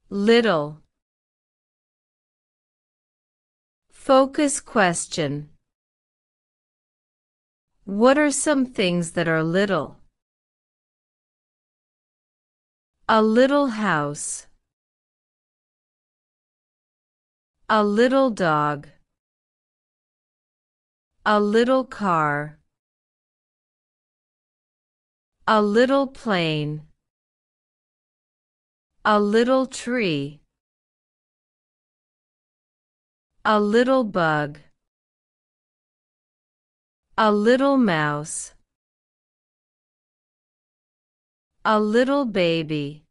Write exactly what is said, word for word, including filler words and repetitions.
Little. Focus question. What are some things that are little? A little house. A little dog. A little car. A little plane. A little tree. A little bug. A little mouse. A little baby.